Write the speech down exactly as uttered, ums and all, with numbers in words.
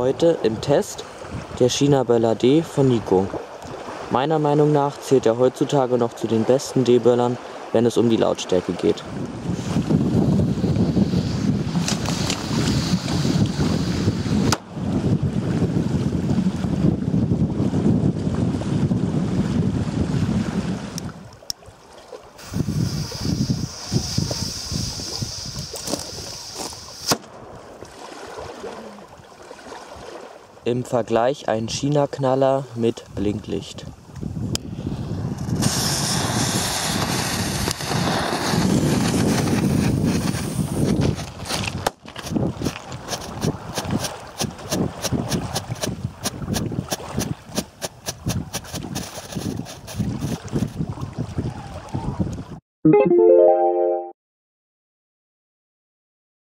heute im Test der China-Böller D von Nico. Meiner Meinung nach zählt er heutzutage noch zu den besten D-Böllern, wenn es um die Lautstärke geht. Im Vergleich ein China-Knaller mit Blinklicht. Thank you.